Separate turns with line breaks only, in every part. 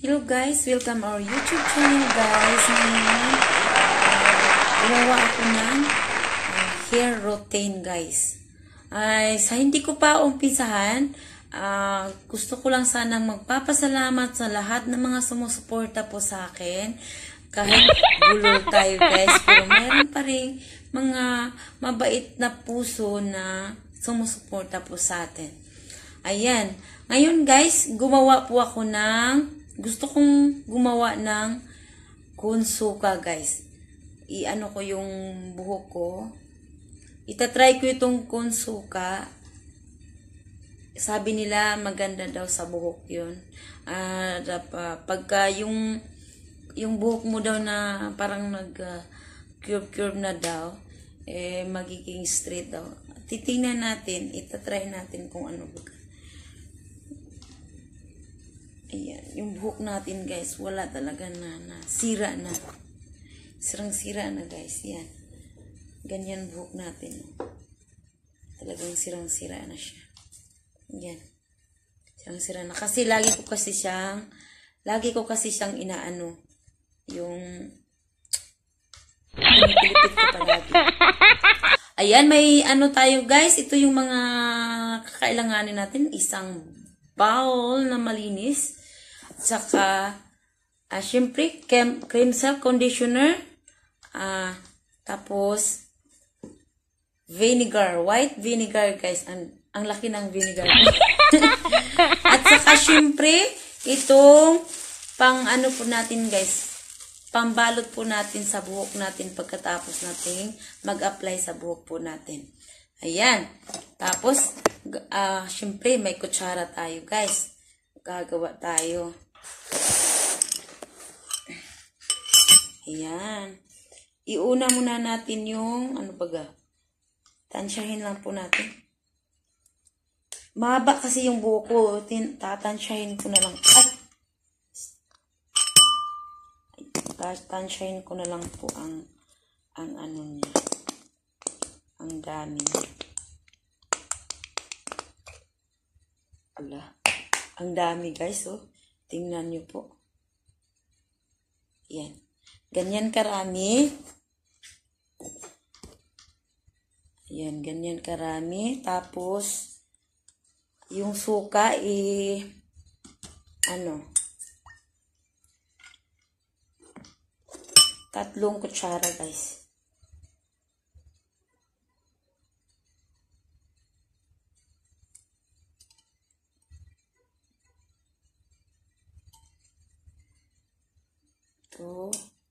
Hello guys, welcome our YouTube channel guys. Ngayon, gumawa ako ng hair routine guys. Sa hindi ko pa umpisahan, gusto ko lang sanang magpapasalamat sa lahat ng mga sumusuporta po sa akin. Kahit bulol tayo guys, pero meron pa rin mga mabait na puso na sumusuporta po sa atin. Ayan, ngayon guys, gumawa po ako gusto kong gumawa ng kunsuka guys. I-ano ko yung buhok ko. Itatry ko itong kunsuka. Sabi nila maganda daw sa buhok yun. Pagka yung buhok mo daw na parang curve na daw, magiging straight daw. Titingnan natin, itatry natin kung ano ba. Ayan, yung buhok natin guys, wala talaga na sira na. Sirang-sira na guys, yan. Ganyan buhok natin. Talagang sirang-sira na siya. Yan. Sirang-sira na. Kasi lagi ko kasi siyang inaano. Yung pinipilipit ko palagi. Ayan, may ano tayo guys. Ito yung mga kakailanganin natin. Isang bowl na malinis. Saka, syempre, cream silk conditioner. Tapos, vinegar. White vinegar, guys. Ang laki ng vinegar. At saka, syempre, itong ano po natin, guys. Pambalot po natin sa buhok natin pagkatapos natin mag-apply sa buhok po natin. Ayan. Tapos, syempre, may kutsara tayo, guys. Gagawa tayo. Ayan. Iuna muna natin yung, ano baga, tansyahin lang po natin. Mahaba kasi yung buhok ko, tatansyahin ko na lang. Tansyahin ko na lang po ang ano niya. Ang dami. Ala. Ang dami guys, oh. Tingnan nyo po. Yan. Ganyan karami. Yan, ganyan karami. Tapos, yung suka, tatlong kutsara, guys. Two,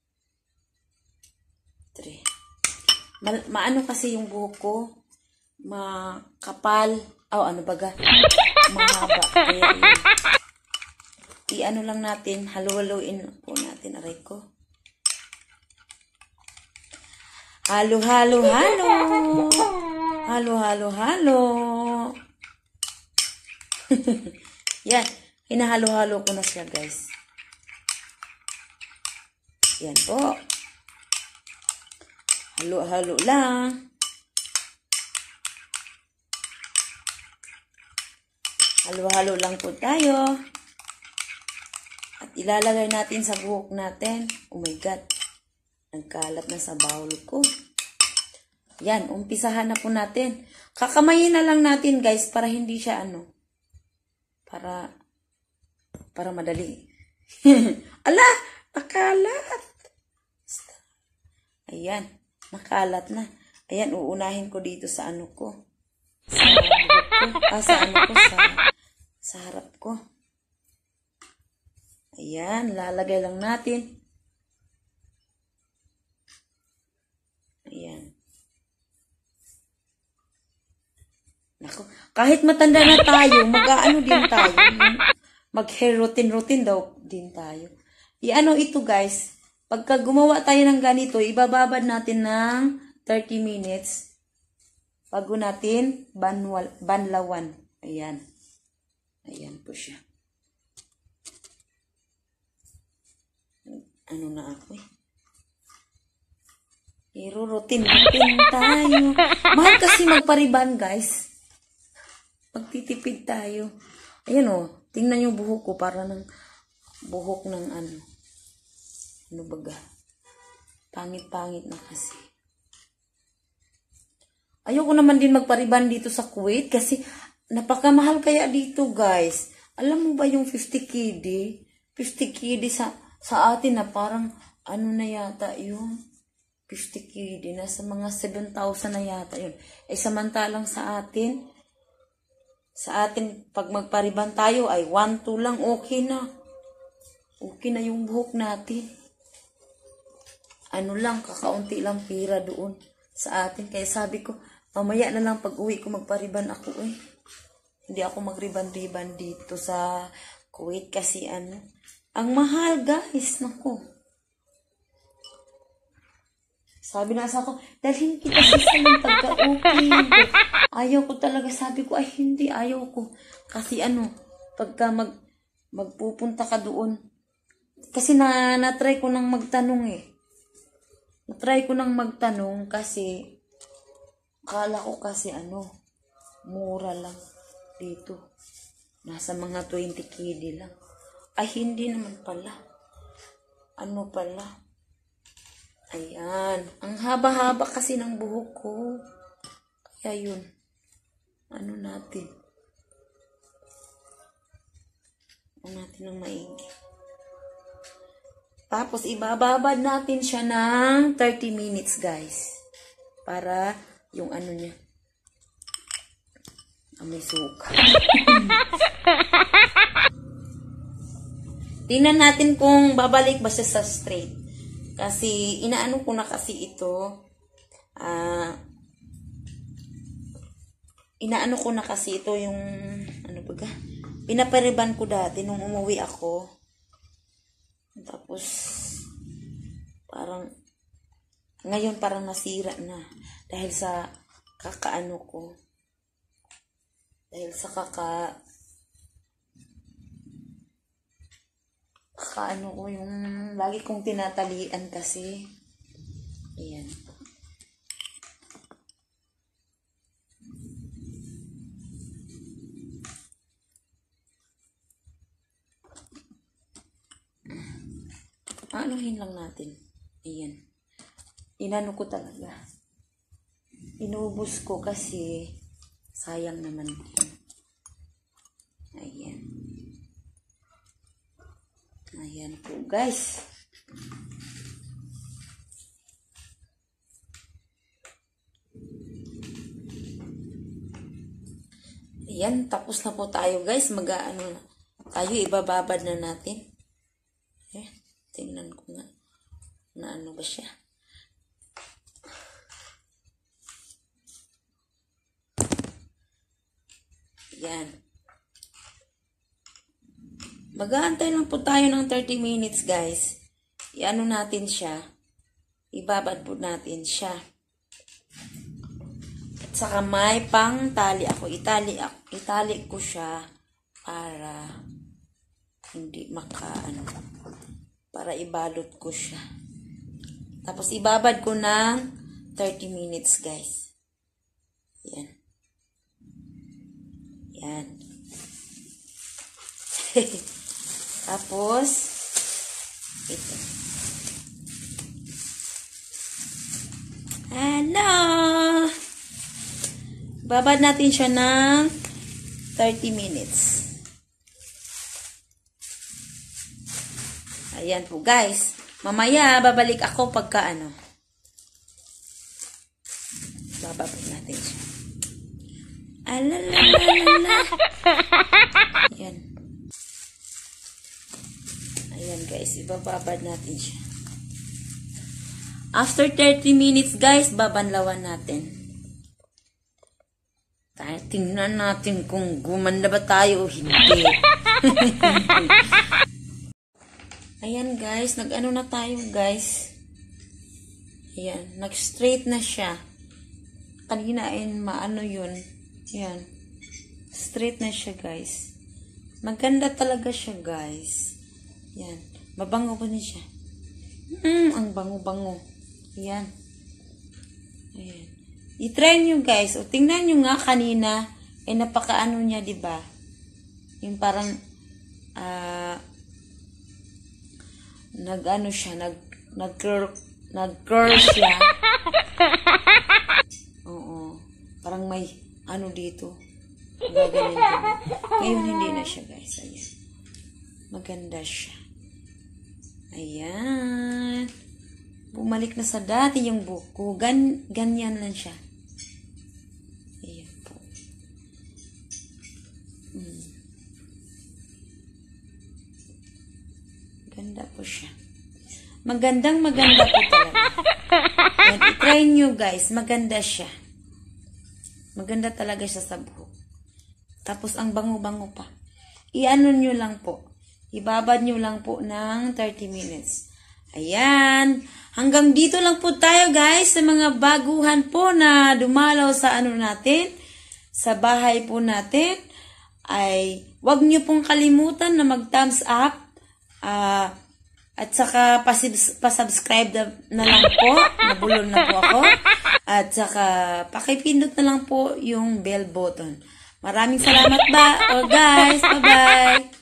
three. Maano kasi yung buhok ko, makapal, ano baga, mahaba. Kaya i-ano lang natin, halo-haloin po natin, aray ko. Halo-halo. Halo-halo. Yan, hinahalo-halo ko na siya, guys. Yan po. Halo-halo lang. Halo-halo lang po tayo. At ilalagay natin sa buhok natin. Oh my God. Nagkalat na sa bowl ko. Yan, umpisahan na po natin. Kakamayin na lang natin guys para hindi siya para madali. Ala! Nakalat! Ayan, nakalat na. Ayan, uunahin ko dito sa ano ko. Sa harap ko. Ayan, lalagay lang natin. Ayan. Nako, kahit matanda na tayo, mag-aano din tayo. Mag-hair routine daw din tayo. I-ano ito guys, pagka gumawa tayo ng ganito, ibababad natin ng 30 minutes bago natin banlawan. Ayan. Ayan po siya. Ano na ako eh. Pero routine tayo. Mahal kasi magpariban guys. Magtitipid tayo. Ayan o, tingnan yung buhok ko para buhok ng ano. Ano baga? Pangit-pangit na kasi. Ayoko naman din magpariban dito sa Kuwait kasi napakamahal kaya dito, guys. Alam mo ba yung 50 KD? 50 KD sa atin na parang ano na yata yun? 50 KD. Nasa mga 7,000 na yata yun. Eh samantalang sa atin, pag magpariban tayo ay 1-2 lang, okay na. Okay na yung buhok natin. Ano lang, kakaunti lang pira doon sa atin. Kaya sabi ko, mamaya na lang pag uwi ko magpariban ako eh. Hindi ako magriban-riban dito sa Kuwait kasi ano. Ang mahal, guys. Naku. Sabi na sa ako, dalhin kita sa salon pagka-okay. Ayaw ko talaga. Sabi ko, ay hindi, ayaw ko. Kasi ano, pagka magpupunta ka doon. Kasi na-try ko nang magtanong eh. Na-try ko nang magtanong kasi kala ko kasi ano, mura lang dito. Nasa mga 20 KD lang. Ay, hindi naman pala. Ano pala? Ayan. Ang haba-haba kasi ng buhok ko. Kaya yun. Ano natin? Ano natin ng maigi. Tapos, ibababad natin siya ng 30 minutes, guys. Para yung ano niya. May suka. Tingnan natin kung babalik ba siya sa straight. Kasi, inaano ko na kasi ito. Inaano ko na kasi ito yung, ano ba ga? Pinapariban ko dati nung umuwi ako. Tapos, parang, ngayon parang nasira na. Dahil sa kakaano ko. Dahil sa kakaano ko yung lagi kong tinatalian kasi. Ayan. Anuhin lang natin. Ayan. Inano ko talaga. Inubos ko kasi sayang naman din. Ayan. Ayan po, guys. Ayan, tapos na po tayo, guys. Mag-ano tayo, ibababad na natin. Ayan, tingnan ko nga na ano ba siya. Ayan. Mag-aantay lang po tayo ng 30 minutes, guys. I-ano natin siya. Ibabad po natin siya. At saka may pang tali ako. Itali ko siya para hindi makaano. Para ibalot ko siya. Tapos ibabad ko ng 30 minutes, guys. Yan. Yan. Tapos, ito. Hello! Babad natin siya ng 30 minutes. Ayan po, guys. Mamaya, babalik ako pagka ano. Bababad natin siya. Alalalala. Ayan. Ayan, guys. Ibababad natin siya. After 30 minutes, guys, babanlawan natin. Tingnan natin kung gumanda ba tayo o hindi. Ayan, guys. Nag-ano na tayo, guys. Ayan. Nag-straight na siya. Kanina ay maano yun. Ayan. Straight na siya, guys. Maganda talaga siya, guys. Ayan. Mabango pa niya siya. Ang bango-bango. Ayan. Ayan. I-try nyo, guys. O, tingnan nyo nga kanina. Eh, napakaano niya, diba? Yung parang, nag-ano siya, nag-curl siya. Oo. Parang may ano dito. Gaganin ko. Ngayon hindi na siya, guys. Ayan. Maganda siya. Ayan. Bumalik na sa dati yung buko. Ganyan lang siya. Ayan po. Ganda po siya. Maganda po talaga. Ayan, i-try nyo guys. Maganda siya. Maganda talaga siya sa buhok. Tapos ang bango-bango pa. I-ano nyo lang po. Ibabad nyo lang po ng 30 minutes. Ayan. Hanggang dito lang po tayo guys sa mga baguhan po na dumalaw sa ano natin. Sa bahay po natin. Ay wag nyo pong kalimutan na mag-thumbs up. At saka pasubscribe na lang po. Nabulol na po ako. At saka pakipindot na lang po yung bell button. Maraming salamat guys. Bye-bye.